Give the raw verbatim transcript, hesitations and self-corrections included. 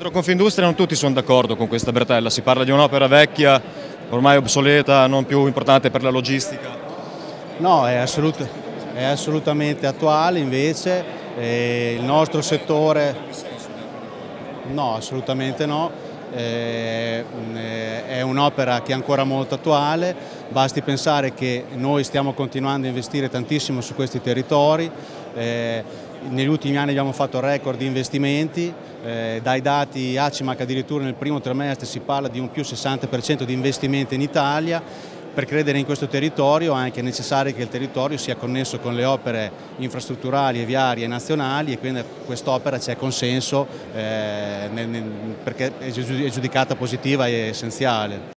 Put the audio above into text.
Dentro Confindustria non tutti sono d'accordo con questa bretella, si parla di un'opera vecchia, ormai obsoleta, non più importante per la logistica. No, è, assolut è assolutamente attuale invece, eh, il nostro settore... No, assolutamente no, eh, è un'opera che è ancora molto attuale, basti pensare che noi stiamo continuando a investire tantissimo su questi territori, eh, negli ultimi anni abbiamo fatto record di investimenti, eh, dai dati ACIMAC addirittura nel primo trimestre si parla di un più sessanta per cento di investimenti in Italia. Per credere in questo territorio è anche necessario che il territorio sia connesso con le opere infrastrutturali e viarie nazionali e quindi quest'opera c'è consenso eh, nel, nel, perché è giudicata positiva e essenziale.